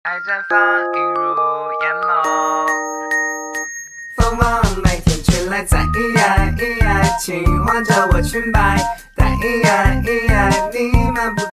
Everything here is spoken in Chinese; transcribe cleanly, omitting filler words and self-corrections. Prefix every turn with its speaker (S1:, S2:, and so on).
S1: 爱绽放，映入眼眸。
S2: 风往麦田吹来，在青黄着我裙摆，你漫步。